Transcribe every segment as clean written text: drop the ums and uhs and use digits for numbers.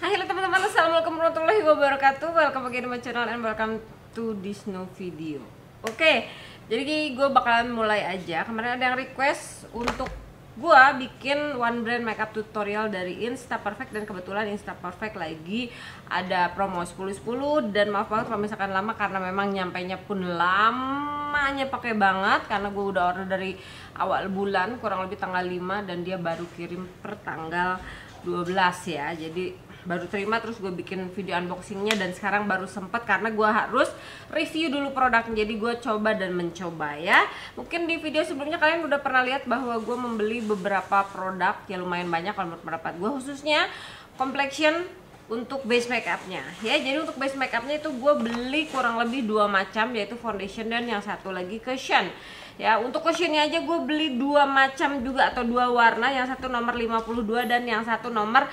Halo teman-teman, assalamualaikum warahmatullahi wabarakatuh. Welcome again to my channel and welcome to this new video. Oke, jadi gue bakalan mulai aja. Kemarin ada yang request untuk gue bikin one brand makeup tutorial dari Insta Perfect, dan kebetulan Insta Perfect lagi ada promo 10-10. Dan maaf banget kalau misalkan lama, karena memang nyampainya pun lamanya pakai banget, karena gue udah order dari awal bulan, kurang lebih tanggal 5, dan dia baru kirim per tanggal 12 ya. Jadi baru terima, terus gue bikin video unboxingnya, dan sekarang baru sempet karena gue harus review dulu produknya. Jadi gue coba dan mencoba ya. Mungkin di video sebelumnya kalian udah pernah lihat bahwa gue membeli beberapa produk ya, lumayan banyak kalau menurut pendapat gue, khususnya complexion untuk base makeupnya ya. Jadi untuk base makeupnya itu gue beli kurang lebih 2 macam, yaitu foundation dan yang satu lagi cushion ya. Untuk cushionnya aja gue beli 2 macam juga, atau 2 warna, yang satu nomor 52 dan yang satu nomor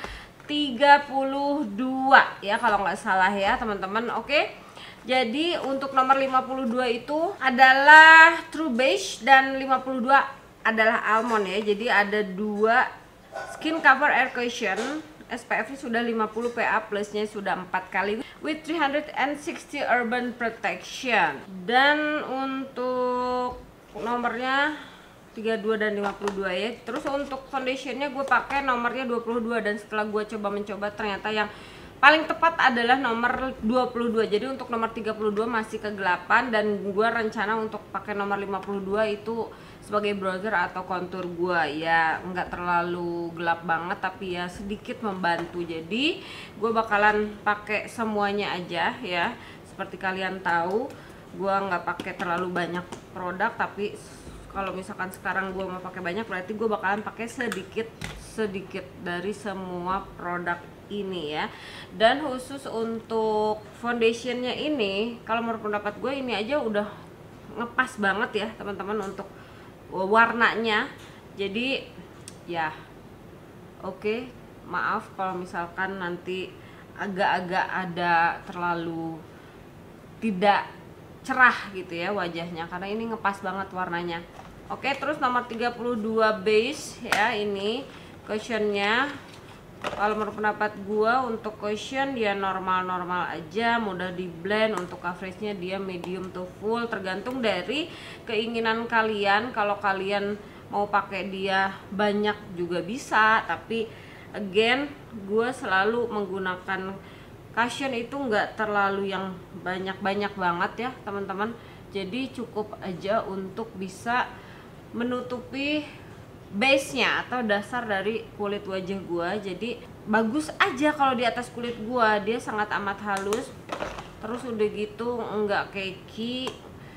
32 ya kalau nggak salah ya teman-teman. Oke, jadi untuk nomor 52 itu adalah True Beige dan 52 adalah Almond ya. Jadi ada 2 skin cover air cushion, SPF-nya sudah 50, PA plusnya sudah 4 kali with 360 urban protection. Dan untuk nomornya 32 dan 52 ya. Terus untuk foundationnya gue pakai nomornya 22, dan setelah gue mencoba ternyata yang paling tepat adalah nomor 22. Jadi untuk nomor 32 masih kegelapan, dan gue rencana untuk pakai nomor 52 itu sebagai bronzer atau kontur gue ya, nggak terlalu gelap banget tapi ya sedikit membantu. Jadi gue bakalan pakai semuanya aja ya. Seperti kalian tahu, gue nggak pakai terlalu banyak produk, tapi kalau misalkan sekarang gue mau pakai banyak, berarti gue bakalan pakai sedikit dari semua produk ini ya. Dan khusus untuk foundationnya ini, kalau menurut pendapat gue ini aja udah ngepas banget ya teman-teman untuk warnanya. Jadi ya oke, maaf kalau misalkan nanti agak-agak ada terlalu tidak cerah gitu ya wajahnya, karena ini ngepas banget warnanya. Oke, terus nomor 32 base ya, ini cushionnya. Kalau menurut pendapat gua untuk cushion dia normal-normal aja, mudah di blend. Untuk coveragenya dia medium to full, tergantung dari keinginan kalian. Kalau kalian mau pakai dia banyak juga bisa, tapi again gua selalu menggunakan cushion itu nggak terlalu yang banyak-banyak banget ya teman-teman. Jadi cukup aja untuk bisa menutupi base-nya atau dasar dari kulit wajah gua. Jadi bagus aja kalau di atas kulit gua, dia sangat amat halus. Terus udah gitu nggak cakey,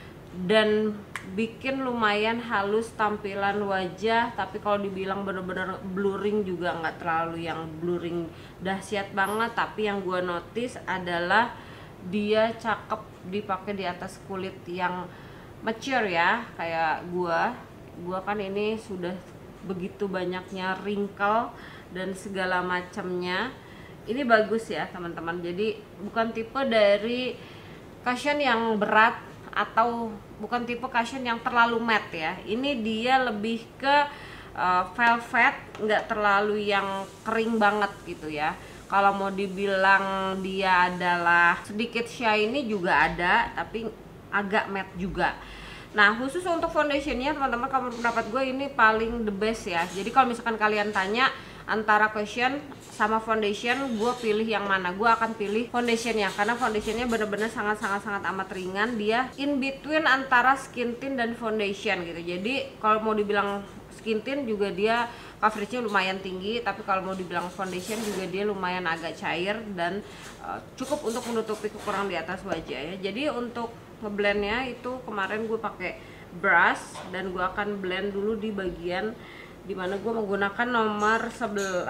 dan bikin lumayan halus tampilan wajah. Tapi kalau dibilang bener-bener blurring juga nggak terlalu yang blurring dahsyat banget. Tapi yang gua notice adalah dia cakep dipakai di atas kulit yang mature ya, kayak gua kan ini sudah begitu banyaknya wrinkle dan segala macamnya. Ini bagus ya teman-teman. Jadi bukan tipe dari cushion yang berat, atau bukan tipe cushion yang terlalu matte ya. Ini dia lebih ke velvet, nggak terlalu yang kering banget gitu ya. Kalau mau dibilang dia adalah sedikit shiny juga ada, tapi agak matte juga. Nah khusus untuk foundationnya teman-teman, kalau pendapat gue ini paling the best ya. Jadi kalau misalkan kalian tanya antara cushion sama foundation, gue pilih yang mana? Gue akan pilih foundationnya, karena foundationnya bener-bener sangat amat ringan. Dia in between antara skin tint dan foundation gitu. Jadi kalau mau dibilang skin tint juga dia coveragenya lumayan tinggi, tapi kalau mau dibilang foundation juga dia lumayan agak cair dan cukup untuk menutupi kekurangan di atas wajah ya. Jadi untuk ngeblendnya itu kemarin gue pakai brush, dan gue akan blend dulu di bagian dimana gue menggunakan nomor 22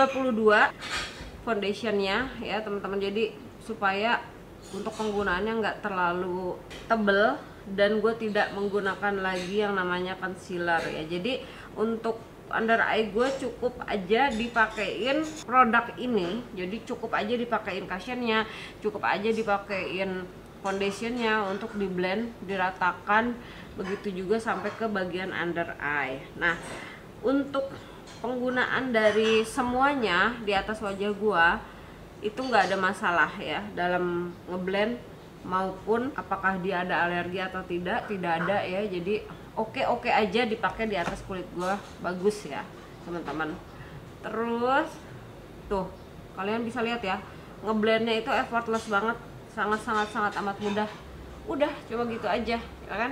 foundationnya ya teman-teman. Jadi supaya untuk penggunaannya nggak terlalu tebel, dan gue tidak menggunakan lagi yang namanya concealer ya. Jadi untuk under eye gue cukup aja dipakein produk ini. Jadi cukup aja dipakein cushionnya, cukup aja dipakein foundationnya untuk di blend, diratakan. Begitu juga sampai ke bagian under eye. Nah untuk penggunaan dari semuanya di atas wajah gua, itu nggak ada masalah ya dalam ngeblend, maupun apakah dia ada alergi atau tidak ada ya. Jadi oke aja dipakai di atas kulit gua, bagus ya teman-teman. Terus tuh kalian bisa lihat ya, ngeblendnya itu effortless banget, sangat amat mudah. Udah cuma gitu aja ya kan.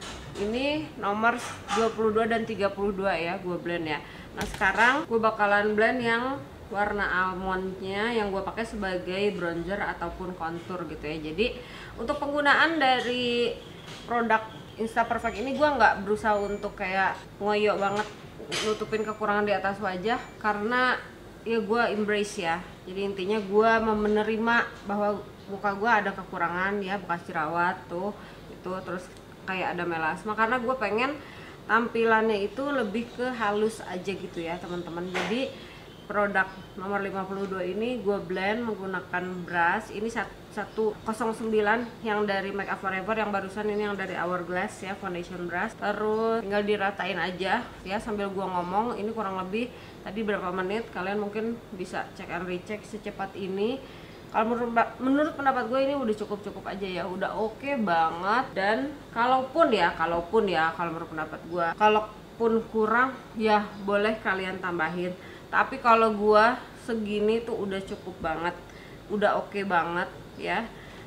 Ini nomor 22 dan 32 ya gue blend ya. Nah sekarang gue bakalan blend yang warna almondnya yang gue pakai sebagai bronzer ataupun contour gitu ya. Jadi untuk penggunaan dari produk Insta Perfect ini gue nggak berusaha untuk kayak ngoyo banget nutupin kekurangan di atas wajah, karena ya gue embrace ya. Jadi intinya gue menerima bahwa muka gue ada kekurangan ya, bekas jerawat tuh itu, terus kayak ada melasma, karena gue pengen tampilannya itu lebih ke halus aja gitu ya teman-teman. Jadi produk nomor 52 ini gue blend menggunakan brush. Ini 109 yang dari Makeup Forever, yang barusan ini yang dari Hourglass ya, foundation brush. Terus tinggal diratain aja ya sambil gue ngomong. Ini kurang lebih tadi berapa menit, kalian mungkin bisa cek and recheck secepat ini. Kalau menurut pendapat gue ini udah cukup aja ya, udah oke banget. Dan kalaupun ya kalau menurut pendapat gue, kalaupun kurang ya boleh kalian tambahin. Tapi kalau gua segini tuh udah cukup banget, udah oke banget ya.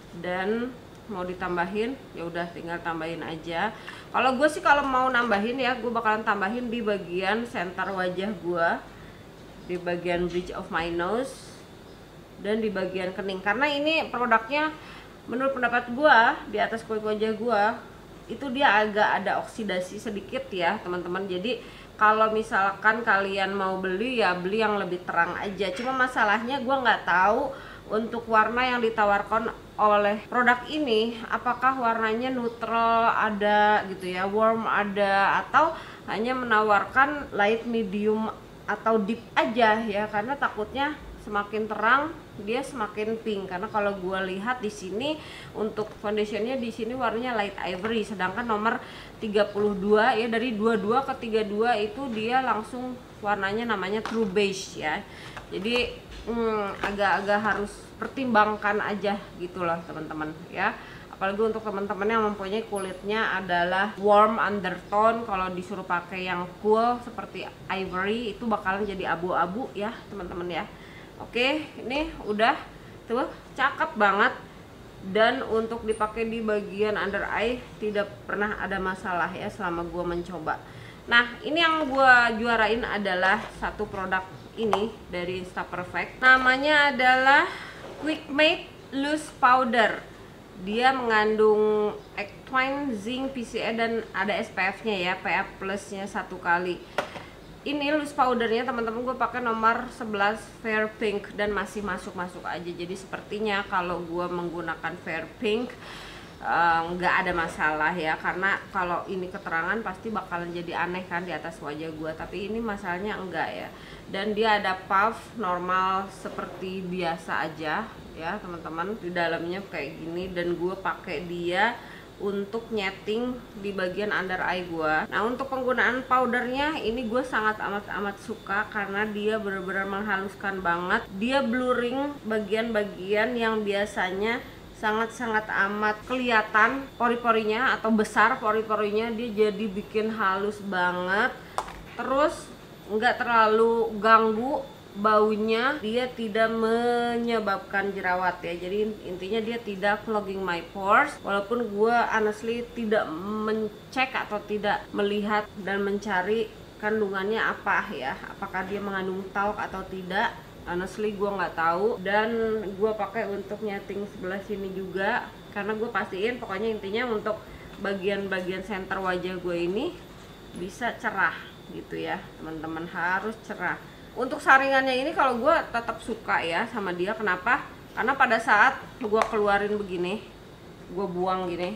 Dan mau ditambahin ya udah tinggal tambahin aja. Kalau gue sih kalau mau nambahin ya, gue bakalan tambahin di bagian center wajah gua, di bagian bridge of my nose, dan di bagian kening. Karena ini produknya menurut pendapat gua di atas kulit wajah gua itu dia agak ada oksidasi sedikit ya teman-teman. Jadi kalau misalkan kalian mau beli ya beli yang lebih terang aja. Cuma masalahnya gue nggak tahu untuk warna yang ditawarkan oleh produk ini, apakah warnanya neutral ada gitu ya, warm ada, atau hanya menawarkan light, medium atau deep aja ya. Karena takutnya semakin terang dia semakin pink, karena kalau gue lihat di sini untuk foundationnya di sini warnanya light ivory, sedangkan nomor 32 ya, dari 22 ke 32 itu dia langsung warnanya namanya true beige ya. Jadi agak-agak harus pertimbangkan aja gitu loh teman-teman ya. Apalagi untuk teman-teman yang mempunyai kulitnya adalah warm undertone, kalau disuruh pakai yang cool seperti ivory itu bakalan jadi abu-abu ya teman-teman ya. Oke, ini udah tuh cakep banget. Dan untuk dipakai di bagian under eye tidak pernah ada masalah ya selama gue mencoba. Nah ini yang gue juarain adalah satu produk ini dari Insta Perfect, namanya adalah Quick Mate Loose Powder. Dia mengandung Ectwine, Zinc, PCA, dan ada SPF nya ya, PA plusnya 1 kali. Ini loose powdernya teman-teman gue pakai nomor 11 Fair Pink dan masih masuk aja. Jadi sepertinya kalau gue menggunakan Fair Pink nggak ada masalah ya, karena kalau ini keterangan pasti bakalan jadi aneh kan di atas wajah gue. Tapi ini masalahnya enggak ya. Dan dia ada puff normal seperti biasa aja ya teman-teman, di dalamnya kayak gini. Dan gue pakai dia untuk nyeting di bagian under eye gua. Nah untuk penggunaan powdernya ini gue sangat amat suka, karena dia benar-benar menghaluskan banget. Dia blurring bagian-bagian yang biasanya sangat amat kelihatan pori-porinya atau besar pori-porinya, dia jadi bikin halus banget. Terus nggak terlalu ganggu baunya, dia tidak menyebabkan jerawat ya. Jadi intinya dia tidak clogging my pores. Walaupun gue honestly tidak mencek atau tidak melihat dan mencari kandungannya apa ya, apakah dia mengandung talc atau tidak, honestly gue nggak tahu. Dan gue pakai untuk nyeting sebelah sini juga, karena gue pastiin pokoknya intinya untuk bagian-bagian center wajah gue ini bisa cerah gitu ya teman-teman, harus cerah. Untuk saringannya ini kalau gue tetap suka ya sama dia. Kenapa? Karena pada saat gue keluarin begini, gue buang gini,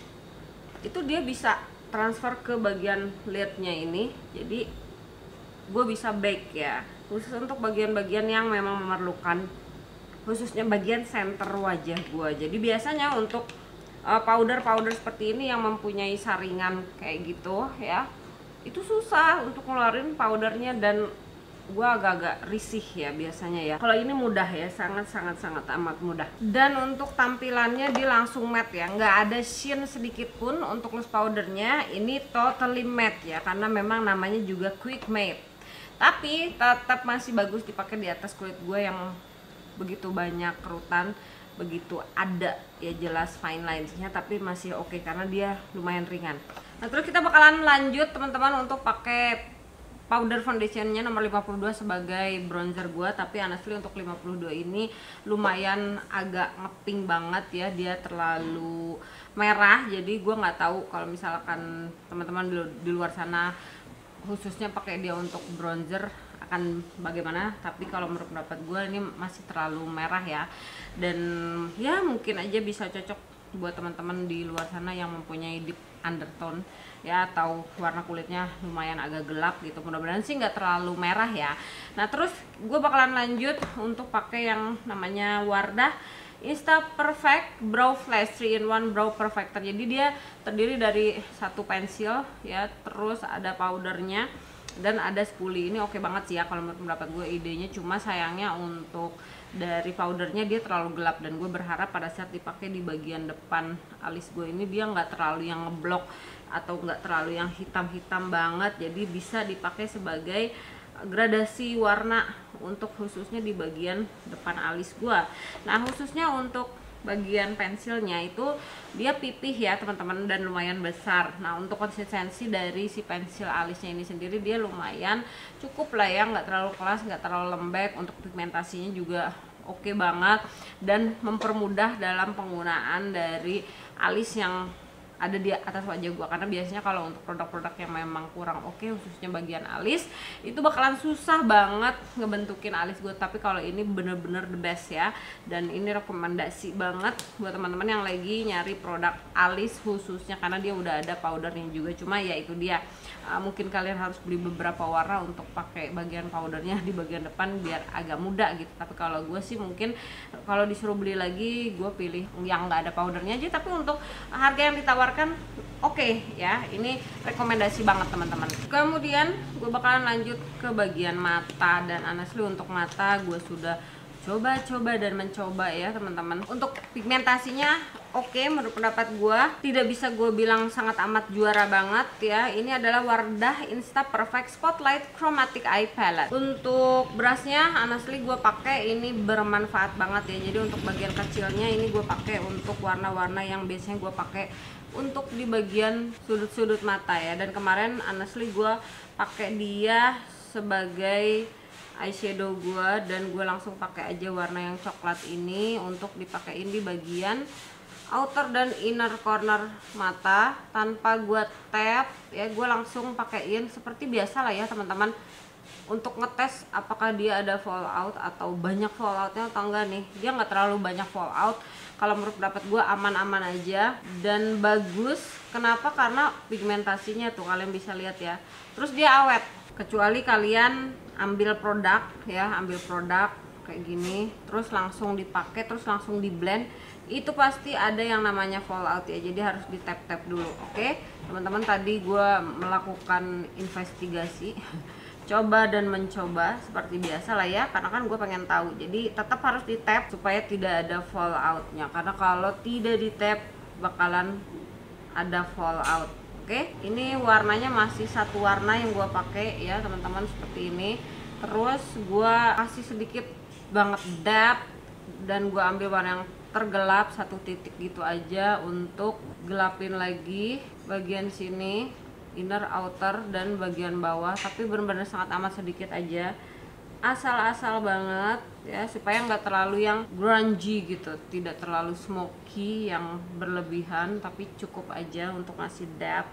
itu dia bisa transfer ke bagian lidnya ini. Jadi gue bisa bake ya, khusus untuk bagian-bagian yang memang memerlukan, khususnya bagian center wajah gue. Jadi biasanya untuk powder seperti ini yang mempunyai saringan kayak gitu ya, itu susah untuk ngeluarin powdernya. Dan gua agak-agak risih ya biasanya ya. Kalau ini mudah ya, sangat amat mudah. Dan untuk tampilannya dia langsung matte ya, nggak ada sheen sedikit pun. Untuk loose powdernya ini totally matte ya, karena memang namanya juga quick matte. Tapi tetap masih bagus dipakai di atas kulit gue yang begitu banyak kerutan, begitu ada ya jelas fine lines-nya, tapi masih oke karena dia lumayan ringan. Nah, terus kita bakalan lanjut teman-teman untuk pakai powder foundationnya nomor 52 sebagai bronzer gua. Tapi honestly untuk 52 ini lumayan agak ngepink banget ya, dia terlalu merah. Jadi gua nggak tahu kalau misalkan teman-teman di luar sana khususnya pakai dia untuk bronzer akan bagaimana. Tapi kalau menurut pendapat gue ini masih terlalu merah ya, dan ya mungkin aja bisa cocok buat teman-teman di luar sana yang mempunyai deep undertone ya, atau warna kulitnya lumayan agak gelap gitu. Mudah-mudahan sih nggak terlalu merah ya. Nah terus gue bakalan lanjut untuk pakai yang namanya Wardah Insta Perfect Brow Flash 3-in-1 Brow Perfector. Jadi dia terdiri dari satu pensil ya, terus ada powdernya dan ada spoolie. Ini oke banget sih ya kalau menurut pendapat gue idenya. Cuma sayangnya untuk dari powdernya dia terlalu gelap, dan gue berharap pada saat dipakai di bagian depan alis gue ini dia nggak terlalu yang ngeblok atau nggak terlalu yang hitam-hitam banget. Jadi bisa dipakai sebagai gradasi warna untuk khususnya di bagian depan alis gue. Nah khususnya untuk bagian pensilnya itu dia pipih ya teman-teman, dan lumayan besar. Nah untuk konsistensi dari si pensil alisnya ini sendiri dia lumayan cukup lah ya, nggak terlalu keras, nggak terlalu lembek. Untuk pigmentasinya juga oke banget, dan mempermudah dalam penggunaan dari alis yang ada di atas wajah gua. Karena biasanya kalau untuk produk-produk yang memang kurang oke khususnya bagian alis itu bakalan susah banget ngebentukin alis gua. Tapi kalau ini bener-bener the best ya, dan ini rekomendasi banget buat teman-teman yang lagi nyari produk alis khususnya, karena dia udah ada powdernya juga. Cuma ya itu dia, mungkin kalian harus beli beberapa warna untuk pakai bagian powdernya di bagian depan biar agak mudah gitu. Tapi kalau gue sih mungkin kalau disuruh beli lagi gue pilih yang nggak ada powdernya aja. Tapi untuk harga yang ditawarkan oke ya, ini rekomendasi banget teman-teman. Kemudian gue bakalan lanjut ke bagian mata, dan honestly untuk mata gue sudah coba-coba dan mencoba ya teman-teman. Untuk pigmentasinya oke, menurut pendapat gue tidak bisa gue bilang sangat amat juara banget ya. Ini adalah Wardah Insta Perfect Spotlight Chromatic Eye Palette. Untuk brushnya honestly gue pakai ini bermanfaat banget ya. Jadi untuk bagian kecilnya ini gue pakai untuk warna-warna yang biasanya gue pakai untuk di bagian sudut-sudut mata ya. Dan kemarin honestly gue pakai dia sebagai eyeshadow gue, dan gue langsung pakai aja warna yang coklat ini untuk dipakein di bagian outer dan inner corner mata tanpa gue tap ya. Gue langsung pakein seperti biasa lah ya teman-teman, untuk ngetes apakah dia ada fallout atau banyak falloutnya atau enggak nih. Dia nggak terlalu banyak fallout, kalau menurut pendapat gue aman-aman aja dan bagus. Kenapa? Karena pigmentasinya tuh kalian bisa lihat ya, terus dia awet. Kecuali kalian ambil produk ya, ambil produk kayak gini terus langsung dipakai terus langsung di blend, itu pasti ada yang namanya fallout ya. Jadi harus di tap dulu. Oke teman-teman, tadi gue melakukan investigasi coba dan mencoba seperti biasa lah ya, karena kan gue pengen tahu. Jadi tetap harus di tap supaya tidak ada falloutnya, karena kalau tidak di tap bakalan ada fallout. Oke, ini warnanya masih satu warna yang gue pakai ya teman-teman, seperti ini. Terus gue kasih sedikit banget dab, dan gue ambil warna yang tergelap satu titik gitu aja untuk gelapin lagi bagian sini, inner, outer, dan bagian bawah. Tapi benar-benar sangat amat sedikit aja, asal-asal banget ya, supaya nggak terlalu yang grungy gitu, tidak terlalu smoky yang berlebihan, tapi cukup aja untuk ngasih dab.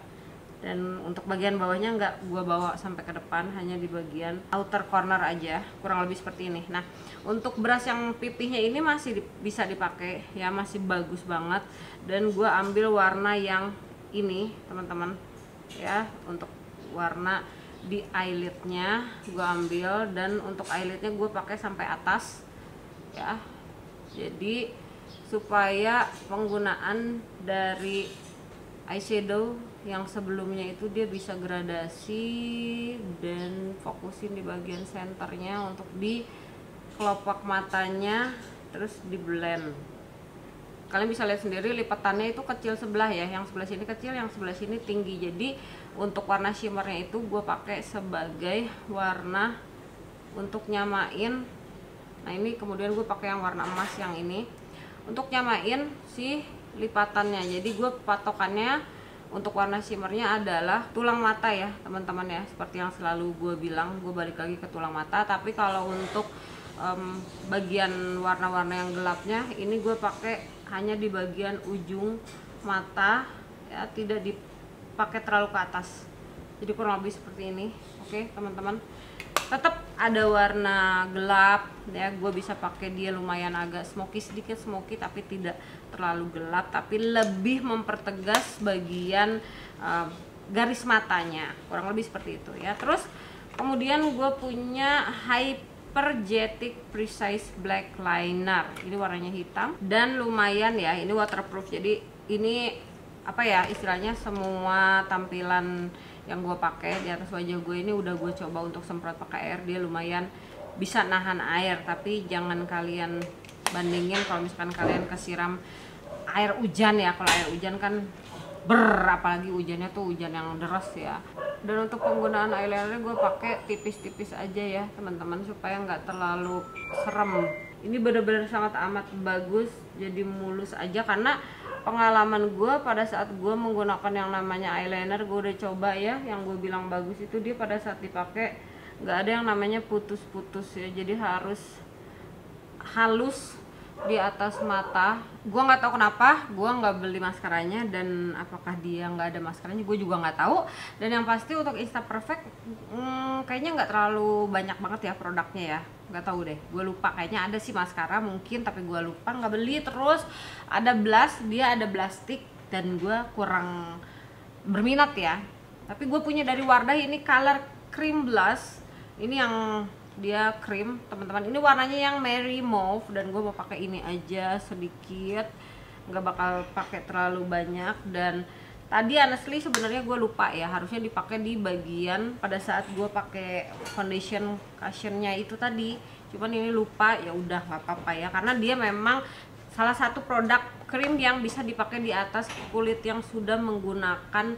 Dan untuk bagian bawahnya nggak gua bawa sampai ke depan, hanya di bagian outer corner aja, kurang lebih seperti ini. Nah untuk brush yang pipihnya ini masih bisa dipakai ya, masih bagus banget. Dan gua ambil warna yang ini teman-teman ya, untuk warna di eyelidnya gue ambil, dan untuk eyelidnya gue pakai sampai atas ya. Jadi supaya penggunaan dari eyeshadow yang sebelumnya itu dia bisa gradasi dan fokusin di bagian senternya untuk di kelopak matanya, terus di blend. Kalian bisa lihat sendiri lipatannya itu kecil sebelah ya, yang sebelah sini kecil, yang sebelah sini tinggi. Jadi untuk warna shimmernya itu gue pakai sebagai warna untuk nyamain. Nah ini kemudian gue pakai yang warna emas yang ini untuk nyamain si lipatannya. Jadi gue patokannya untuk warna shimmernya adalah tulang mata ya teman-teman ya, seperti yang selalu gue bilang, gue balik lagi ke tulang mata. Tapi kalau untuk bagian warna-warna yang gelapnya ini gue pakai hanya di bagian ujung mata ya, tidak dipakai terlalu ke atas. Jadi kurang lebih seperti ini. Oke teman-teman, tetap ada warna gelap ya, gue bisa pakai dia lumayan agak smoky, sedikit smoky tapi tidak terlalu gelap, tapi lebih mempertegas bagian garis matanya, kurang lebih seperti itu ya. Terus kemudian gue punya Hyperjetic Precise Black Liner, ini warnanya hitam dan lumayan ya, ini waterproof. Jadi ini apa ya istilahnya, semua tampilan yang gue pakai di atas wajah gue ini udah gue coba untuk semprot pakai air, dia lumayan bisa nahan air. Tapi jangan kalian bandingin kalau misalkan kalian kesiram air hujan ya. Kalau air hujan kan apalagi hujannya tuh hujan yang deras ya. Dan untuk penggunaan eyeliner gue pakai tipis-tipis aja ya teman-teman, supaya nggak terlalu serem. Ini bener-bener sangat amat bagus, jadi mulus aja. Karena pengalaman gue pada saat gue menggunakan yang namanya eyeliner, gue udah coba ya, yang gue bilang bagus itu dia pada saat dipakai nggak ada yang namanya putus-putus ya. Jadi harus halus di atas mata. Gue nggak tahu kenapa gue nggak beli maskaranya, dan apakah dia nggak ada maskaranya gue juga nggak tahu. Dan yang pasti untuk Insta Perfect kayaknya nggak terlalu banyak banget ya produknya ya, nggak tahu deh, gue lupa. Kayaknya ada sih maskara mungkin, tapi gue lupa, nggak beli. Terus ada blush, dia ada blush stick dan gue kurang berminat ya. Tapi gue punya dari Wardah ini color cream blush, ini yang dia krim teman-teman. Ini warnanya yang Merry Mauve dan gue mau pakai ini aja sedikit, nggak bakal pakai terlalu banyak. Dan tadi honestly sebenarnya gue lupa ya, harusnya dipakai di bagian pada saat gue pakai foundation cushionnya itu tadi, cuman ini lupa. Ya udah nggak apa-apa ya, karena dia memang salah satu produk krim yang bisa dipakai di atas kulit yang sudah menggunakan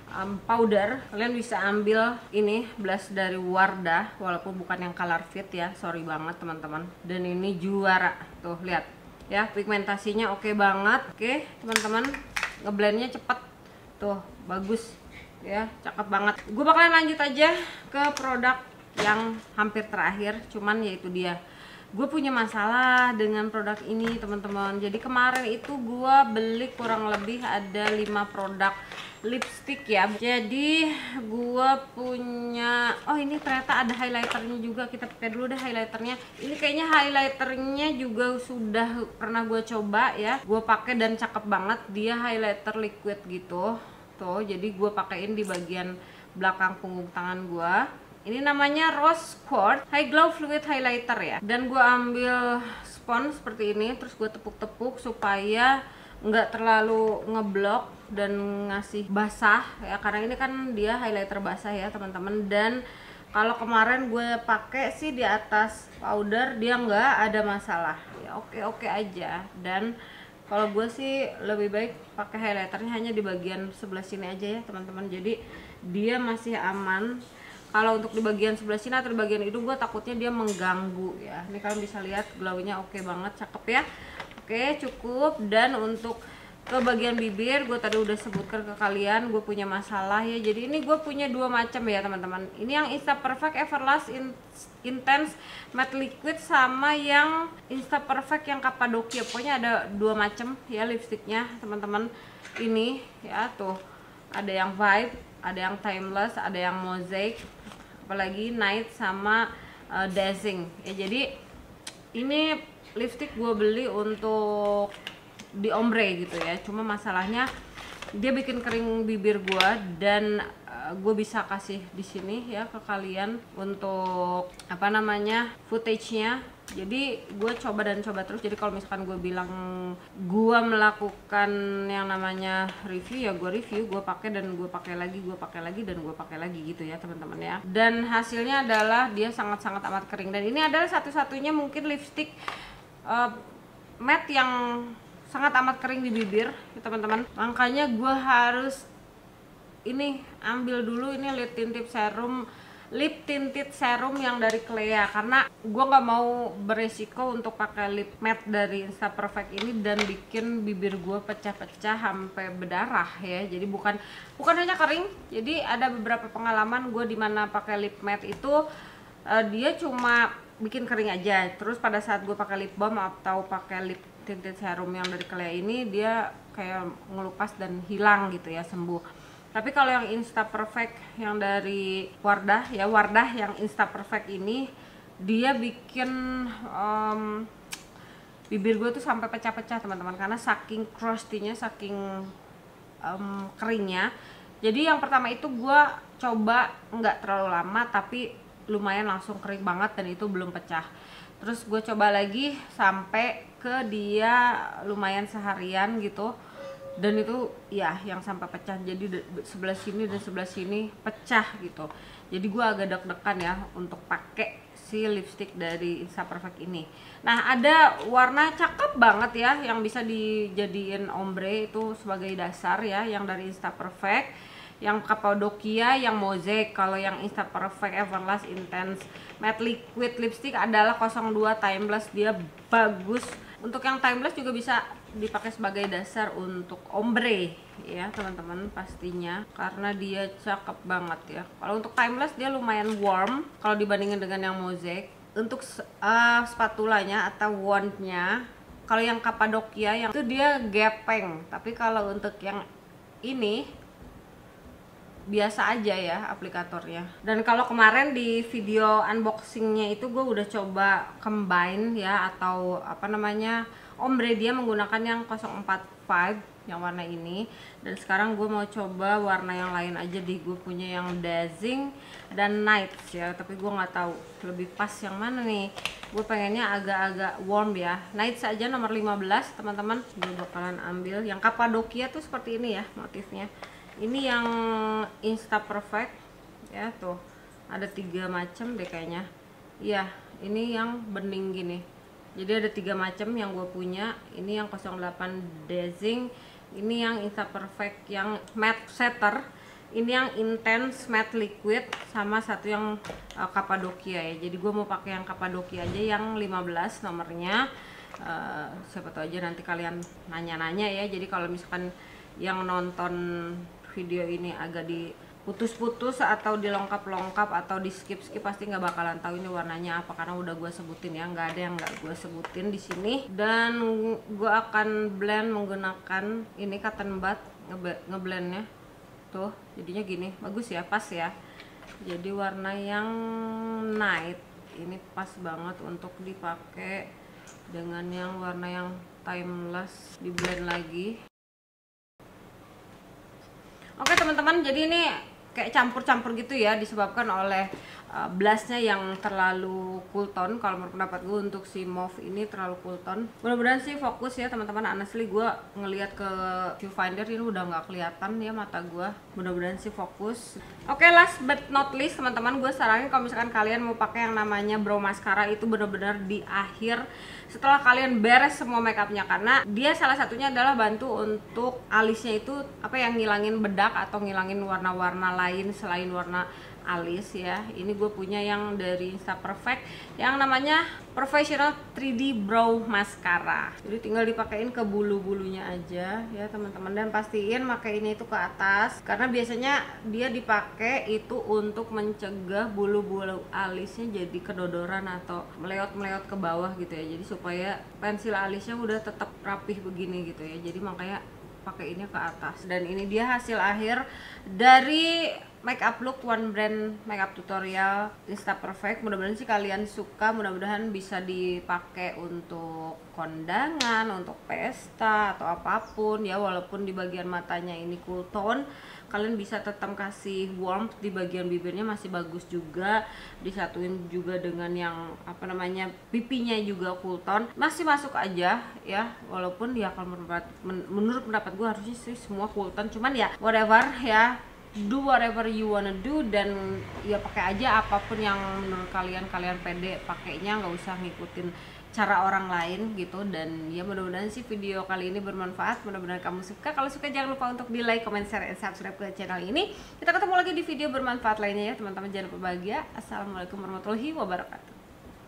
powder. Kalian bisa ambil ini blush dari Wardah, walaupun bukan yang color fit ya, sorry banget teman-teman. Dan ini juara, tuh lihat ya, pigmentasinya oke banget. Oke teman-teman, ngeblendnya cepet tuh, bagus ya, cakep banget. Gue bakalan lanjut aja ke produk yang hampir terakhir, cuman yaitu dia, gue punya masalah dengan produk ini teman-teman. Jadi kemarin itu gue beli kurang lebih ada 5 produk lipstick ya. Jadi gue punya, oh ini ternyata ada highlighternya juga. Kita pakai dulu deh highlighternya. Ini kayaknya highlighternya juga sudah pernah gue coba ya, gue pakai dan cakep banget. Dia highlighter liquid gitu tuh, jadi gue pakaiin di bagian belakang punggung tangan gue. Ini namanya Rose Quartz High Glow Fluid Highlighter ya. Dan gue ambil spons seperti ini, terus gue tepuk-tepuk supaya nggak terlalu ngeblok dan ngasih basah ya, karena ini kan dia highlighter basah ya teman-teman. Dan kalau kemarin gue pakai sih di atas powder dia nggak ada masalah ya, oke aja. Dan kalau gue sih lebih baik pakai highlighternya hanya di bagian sebelah sini aja ya teman-teman, jadi dia masih aman. Kalau untuk di bagian sebelah sini atau di bagian hidung gue takutnya dia mengganggu ya. Ini kalian bisa lihat glownya oke banget, cakep ya. Oke cukup. Dan untuk ke bagian bibir gue tadi udah sebutkan ke kalian gue punya masalah ya. Jadi ini gue punya 2 macam ya teman-teman. Ini yang Insta Perfect Everlast Intense Matte Liquid sama yang Insta Perfect yang Cappadocia. Pokoknya ada 2 macam ya lipstiknya teman-teman. Ini ya tuh, ada yang Vibe, ada yang Timeless, ada yang Mosaic, apalagi Night sama Dazzing ya. Jadi ini lipstick gue beli untuk di ombre gitu ya, cuma masalahnya dia bikin kering bibir gue. Dan gue bisa kasih di sini ya ke kalian untuk apa namanya footage-nya Jadi gue coba dan coba terus. Jadi kalau misalkan gue bilang gue melakukan yang namanya review, ya gue review, gue pakai dan gue pakai lagi, gue pakai lagi dan gue pakai lagi gitu ya teman-teman ya. Dan hasilnya adalah dia sangat-sangat amat kering. Dan ini adalah satu-satunya mungkin lipstick matte yang sangat amat kering di bibir ya teman-teman. Makanya gue harus ini ambil dulu ini lip tinted serum yang dari Clea, karena gue nggak mau beresiko untuk pakai lip matte dari Insta Perfect ini dan bikin bibir gue pecah-pecah sampai berdarah ya. Jadi bukan hanya kering, jadi ada beberapa pengalaman gue dimana pakai lip matte itu dia cuma bikin kering aja, terus pada saat gue pakai lip balm atau pakai lip tinted serum yang dari Clea ini dia kayak ngelupas dan hilang gitu ya, sembuh. Tapi kalau yang Insta Perfect yang dari Wardah yang Insta Perfect ini dia bikin bibir gue tuh sampai pecah-pecah teman-teman, karena saking crusty-nya, saking keringnya. Jadi yang pertama itu gue coba nggak terlalu lama tapi lumayan langsung kering banget dan itu belum pecah. Terus gue coba lagi sampai ke dia lumayan seharian gitu, dan itu ya yang sampai pecah. Jadi sebelah sini dan sebelah sini pecah gitu. Jadi gue agak deg-degan ya untuk pakai si lipstick dari Insta Perfect ini. Nah, ada warna cakep banget ya yang bisa dijadiin ombre itu sebagai dasar ya, yang dari Insta Perfect, yang Cappadocia, yang Mosaic. Kalau yang Insta Perfect Everlast Intense Matte Liquid Lipstick adalah 02 Timeless, dia bagus. Untuk yang Timeless juga bisa dipakai sebagai dasar untuk ombre ya teman-teman pastinya, karena dia cakep banget ya. Kalau untuk Timeless dia lumayan warm kalau dibandingin dengan yang Mosaic. Untuk spatulanya atau wandnya, kalau yang Cappadocia yang itu dia gepeng, tapi kalau untuk yang ini biasa aja ya aplikatornya. Dan kalau kemarin di video unboxingnya itu gue udah coba combine ya, atau apa namanya, ombre dia menggunakan yang 045 yang warna ini. Dan sekarang gue mau coba warna yang lain aja di gue punya yang Dazzling dan Nights ya, tapi gue nggak tahu lebih pas yang mana nih. Gue pengennya agak-agak warm ya. Nights aja nomor 15 teman-teman. Gue bakalan ambil yang Cappadocia tuh seperti ini ya motifnya. Ini yang Insta Perfect ya, tuh ada 3 macam deh kayaknya. Iya, ini yang bening gini. Jadi ada 3 macam yang gue punya. Ini yang 08 Dazzling, ini yang Insta Perfect yang matte setter, ini yang intense matte liquid, sama satu yang Cappadocia ya. Jadi gue mau pakai yang Cappadocia aja yang 15 nomornya. Siapa tahu aja nanti kalian nanya-nanya ya. Jadi kalau misalkan yang nonton video ini agak diputus-putus atau dilengkap-lengkap atau di skip-skip, pasti nggak bakalan tahu ini warnanya apa, karena udah gue sebutin ya, nggak ada yang nggak gue sebutin di sini. Dan gue akan blend menggunakan ini cotton bud, ngeblendnya tuh jadinya gini, bagus ya, pas ya. Jadi warna yang night ini pas banget untuk dipakai dengan yang warna yang timeless, di blend lagi. Oke teman-teman, jadi ini kayak campur-campur gitu ya, disebabkan oleh blushnya yang terlalu cool tone. Kalau menurut pendapat gue untuk si mauve ini terlalu cool tone. Mudah-mudahan sih fokus ya teman-teman. Honestly gue ngelihat ke viewfinder ini udah nggak kelihatan ya mata gue. Mudah-mudahan sih fokus. Oke, last but not least teman-teman, gue saranin kalau misalkan kalian mau pakai yang namanya brow mascara itu benar-benar di akhir setelah kalian beres semua makeupnya, karena dia salah satunya adalah bantu untuk alisnya itu apa yang ngilangin bedak atau ngilangin warna-warna lain selain warna alis ya. Ini gue punya yang dari Insta Perfect yang namanya Professional 3D Brow Mascara. Jadi tinggal dipakein ke bulu-bulunya aja ya teman-teman, dan pastiin makainya itu ke atas, karena biasanya dia dipakai itu untuk mencegah bulu-bulu alisnya jadi kedodoran atau meleot-meleot ke bawah gitu ya. Jadi supaya pensil alisnya udah tetap rapih begini gitu ya. Jadi makanya pakainya ke atas. Dan ini dia hasil akhir dari makeup look, one brand makeup tutorial Insta Perfect. Mudah-mudahan sih kalian suka, mudah-mudahan bisa dipakai untuk kondangan, untuk pesta atau apapun ya. Walaupun di bagian matanya ini cool tone, kalian bisa tetap kasih warmth di bagian bibirnya, masih bagus juga. Disatuin juga dengan yang apa namanya, pipinya juga cool tone, masih masuk aja ya. Walaupun ya kalau menurut pendapat gue harusnya sih semua cool tone, cuman ya whatever ya, do whatever you wanna do, dan ya pakai aja apapun yang menurut kalian pede pakainya, nggak usah ngikutin cara orang lain gitu. Dan ya mudah-mudahan sih video kali ini bermanfaat, mudah-mudahan kamu suka. Kalau suka jangan lupa untuk di like, comment, share, and subscribe ke channel ini. Kita ketemu lagi di video bermanfaat lainnya ya teman-teman, jangan lupa bahagia. Assalamualaikum warahmatullahi wabarakatuh.